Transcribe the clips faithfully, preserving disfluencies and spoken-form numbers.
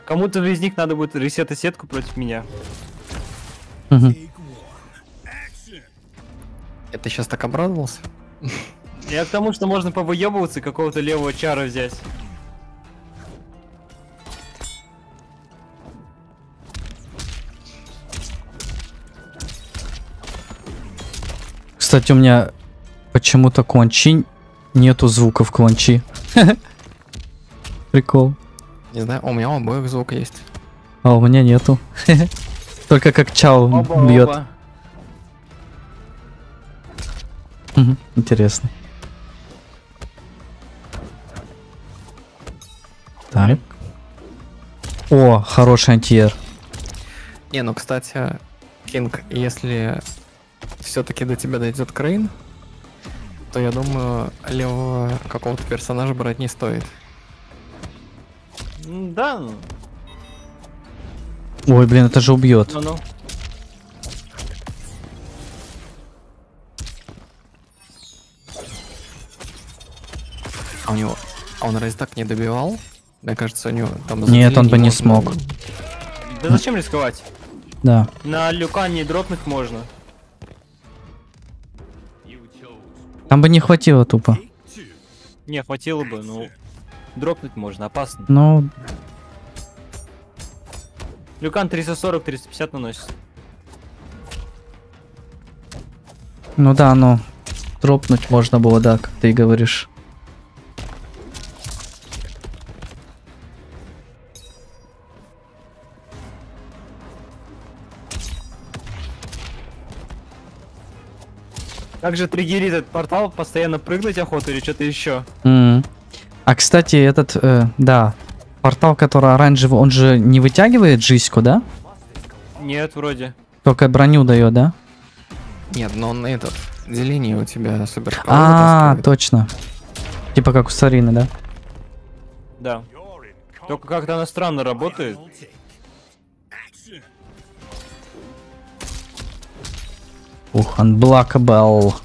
Кому-то из них надо будет ресетать сетку против меня. Угу. Это сейчас так обрадовался? Я к тому, что можно повыебываться и какого-то левого чара взять. Кстати, у меня почему-то кланчи нету звуков кланчи. Прикол. Не знаю, у меня у обоих звук есть. А у меня нету. Только как чау Оба, бьет. оба. Мгм, интересно. Так. О, хороший антиер. Не, ну кстати, Кинг, если все-таки до тебя дойдет Крейн, то я думаю, левого какого-то персонажа брать не стоит. М, Да, ну, Ой, блин, это же убьет. ну, ну. А у него... А он разве так не добивал? Мне кажется, у него там... Нет, он бы не заделение можно- смог. Да зачем рисковать? Да. На Люкане дропнуть можно. Там бы не хватило тупо. Не, хватило бы, ну... Дропнуть можно, опасно. Ну, Люкан триста сорок триста пятьдесят наносит. ну да, ну. Дропнуть можно было, да, как ты и говоришь. Как же триггерит этот портал? Постоянно прыгнуть охоту или что-то еще? М. А, кстати, этот, э, да, портал, который оранжевый, он же не вытягивает жизньку, да? Нет, вроде. Только броню дает, да? Нет, но он этот... Деление у тебя супер. А, точно. Типа как у Сарины, да? Да. Только как-то она странно работает. Ух, unblockable.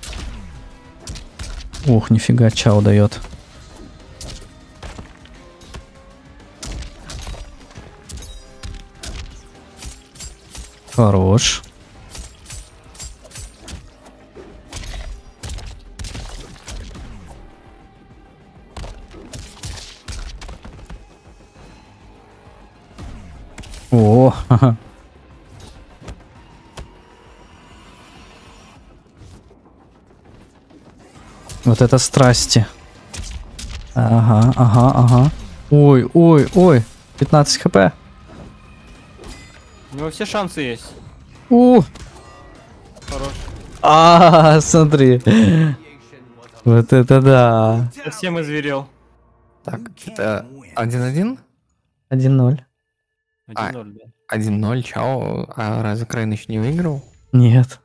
Ух, нифига, чау дает. Хорош. О, ха-ха. Вот это страсти. Ага, ага, ага. Ой, ой, ой. пятнадцать хп. У него все шансы есть. У. Хорош. А, смотри. Вот это да. Совсем изверел. Так, это один-один? один ноль. А. один ноль, да. один-ноль, чао. А разве Крейн еще не выиграл? Нет.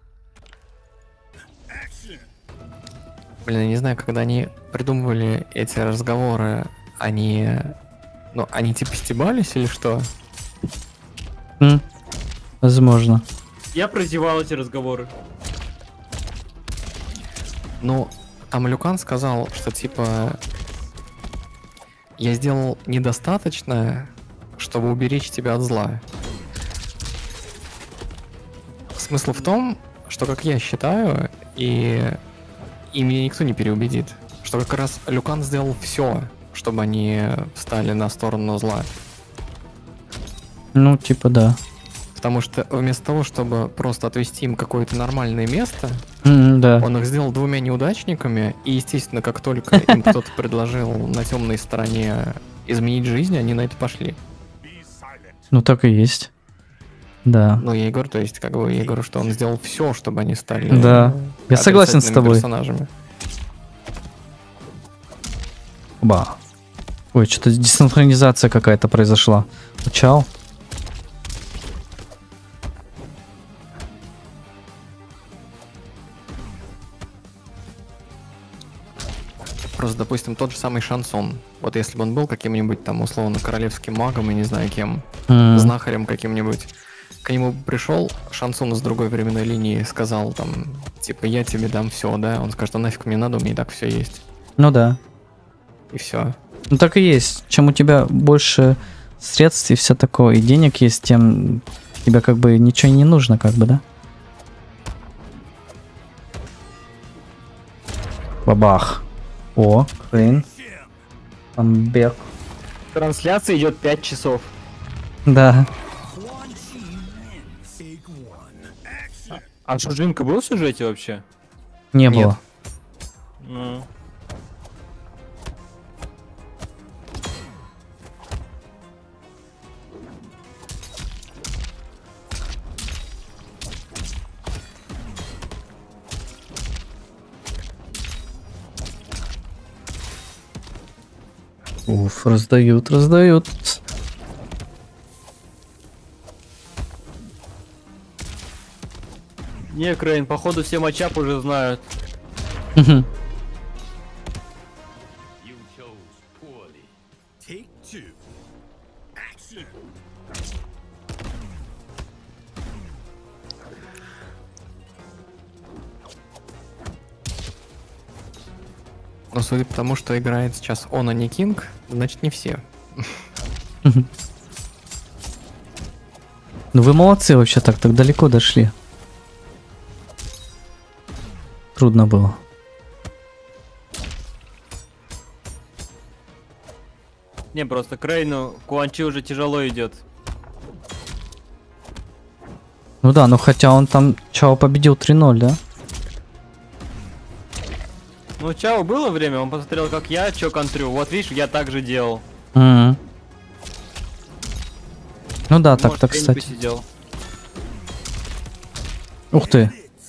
Блин, я не знаю, когда они придумывали эти разговоры, они... Ну, они типа стебались или что? М, возможно. Я прозевал эти разговоры. Ну, там Люкан сказал, что типа... Я сделал недостаточно, чтобы уберечь тебя от зла. Смысл в том, что, как я считаю, и... И меня никто не переубедит, что как раз Люкан сделал все, чтобы они встали на сторону зла. Ну, типа да. Потому что вместо того, чтобы просто отвести им какое-то нормальное место, М, да. он их сделал двумя неудачниками, и, естественно, как только им кто-то предложил на темной стороне изменить жизнь, они на это пошли. Ну, так и есть. Да. Ну, я и говорю, то есть, как бы, я говорю, что он сделал все, чтобы они стали... Да. э, Я согласен с отрицательными тобой. персонажами. Ба. Ой, что-то десинхронизация какая-то произошла. Чау. Просто, допустим, тот же самый Шансон. Вот если бы он был каким-нибудь там, условно, королевским магом, и не знаю кем, М. знахарем каким-нибудь, к нему пришел Шансон из другой временной линии, сказал там, типа, я тебе дам все, да? Он скажет, а нафиг мне надо, у меня и так все есть. Ну да. И все. Ну так и есть. Чем у тебя больше средств и все такое, и денег есть, тем тебе как бы ничего и не нужно, как бы, да? Бабах. О, Крейн. Амбек. Трансляция идет пять часов. Да. А Шужинка был в сюжете вообще? Не Нет. было. Ну. Уф, раздают, раздают. Не, Крейн, походу все матчап уже знают. Мгм. Но судя по тому, что играет сейчас он, а не Кинг, значит не все. Ну вы молодцы вообще так, так далеко дошли. Трудно было. Не, просто Крейну Куанчи уже тяжело идет. Ну да, ну хотя он там Чао победил три ноль, да? Ну, Чао было время, он посмотрел, как я, чё контрю. Вот видишь, я так же делал. Мгм. Ну да, так-то, Может, Крейн кстати. посидел. Ух ты.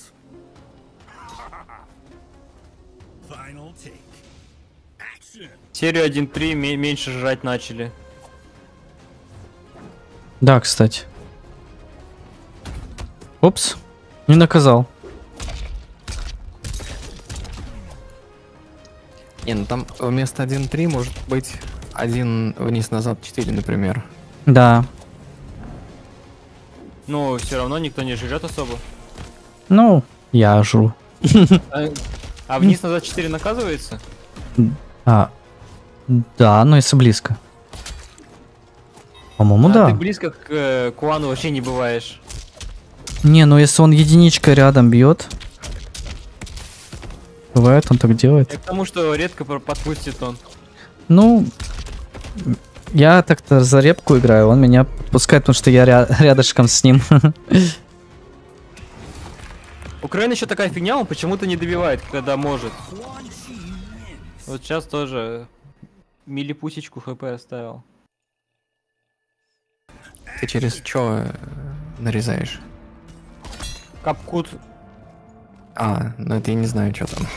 Серию один три ме- меньше жрать начали. Да, кстати. Опс. Не наказал. Не, ну там вместо один три может быть один вниз-назад четыре, например. Да. Ну, все равно никто не жрет особо. Ну, я жру. А, а вниз-назад четыре наказывается? А, да, но если близко. По-моему, а да. ты близко к э, Куану вообще не бываешь. Не, ну если он единичкой рядом бьет. Бывает, он так делает. Я к тому, что редко про- подпустит он. Ну, я так-то за репку играю, он меня подпускает, потому что я ря- рядышком с ним. У Крейна еще такая фигня, он почему-то не добивает, когда может. Вот сейчас тоже милипусечку хп оставил. Ты через чё э, нарезаешь? Капкут. А, ну это я не знаю, что там.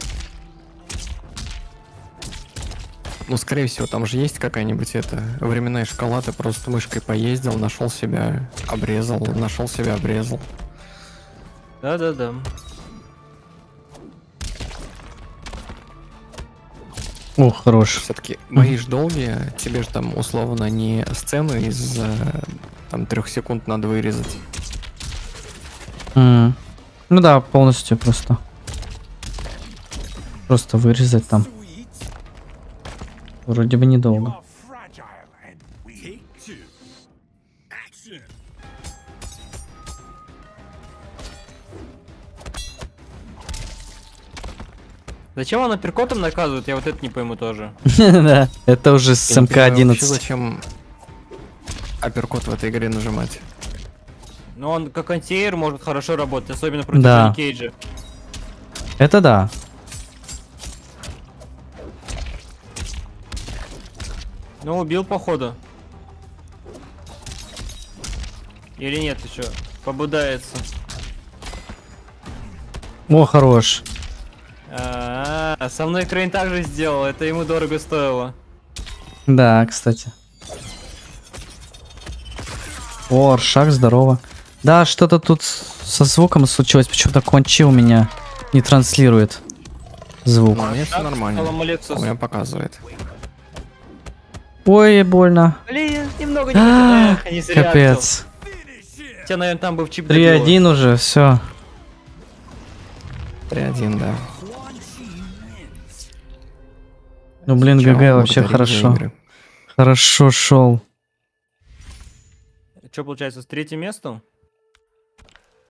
Ну, скорее всего, там же есть какая-нибудь это временная шкала, ты просто мышкой поездил, нашел себя, обрезал, нашел себя, обрезал. Да-да-да. О, хорош. Все-таки бои ж долгие, тебе же там условно не сцену из э, там трех секунд надо вырезать. М. Ну да, полностью просто. Просто вырезать там. Вроде бы недолго. Зачем он апперкотом наказывает, я вот это не пойму тоже. Да, это уже с Я не эм ка понимаю вообще, одиннадцать. зачем апперкот в этой игре нажимать? Но он как антиэйр может хорошо работать, особенно против Да. Джонни Кейджа. Это да. Ну, убил походу. Или нет еще? Побудается. О, хорош. А, -а, -а со мной Крейн также сделал, это ему дорого стоило. Да, кстати. О, Аршак, здорово. Да, что-то тут со звуком случилось. Почему-то Куанчи у меня не транслирует звук. Ну, у меня все Так, нормально. Салам Алексус. У меня показывает. Ой, больно. Блин, немного не хватает. Эх, не зря Капец. взял. Тебя, наверное, там был чип три добило. один уже, все. три один, да. Ну, блин, Чё, ГГ вообще благодарим за хорошо. игры. Хорошо шел. что получается, с третьим местом?